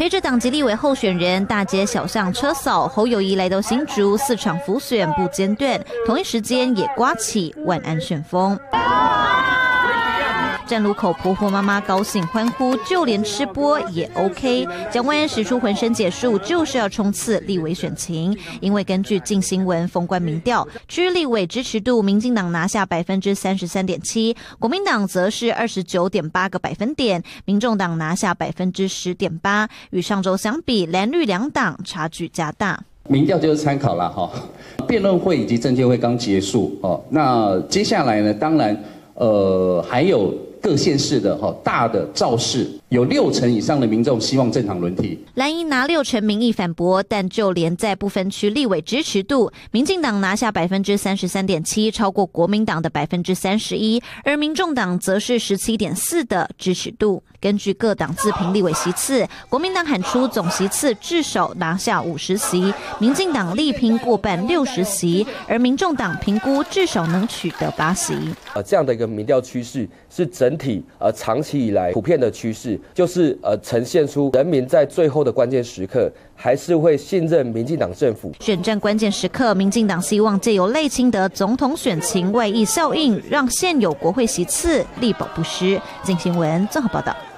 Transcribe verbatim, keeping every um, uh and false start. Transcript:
陪着党籍立委候选人大街小巷车扫，侯友宜来到新竹，四场辅选不间断，同一时间也刮起万安旋风。站路口婆婆妈妈高兴欢呼，就连吃播也 OK。蒋万安使出浑身解数，就是要冲刺立委选情。因为根据镜新闻封关民调，区域立委支持度，民进党拿下百分之三十三点七，国民党则是二十九点八个百分点，民众党拿下百分之十点八。与上周相比，蓝绿两党差距加大。 民调就是参考啦哈，辩论会以及政见会刚结束哦，那接下来呢，当然呃还有。各县市的哈大的造势，有六成以上的民众希望正常轮替。 蓝营拿六成民意反驳，但就连在不分区立委支持度，民进党拿下百分之三十三点七，超过国民党的百分之三十一，而民众党则是十七点四的支持度。根据各党自评立委席次，国民党喊出总席次至少拿下五十席，民进党力拼过半六十席，而民众党评估至少能取得八席。 呃，这样的一个民调趋势是整体呃长期以来普遍的趋势，就是呃呈现出人民在最后的关键时刻还是会信任民进党政府。 选战关键时刻，民进党希望借由赖清德总统选情外溢效应，让现有国会席次力保不失。镜新闻综合报道。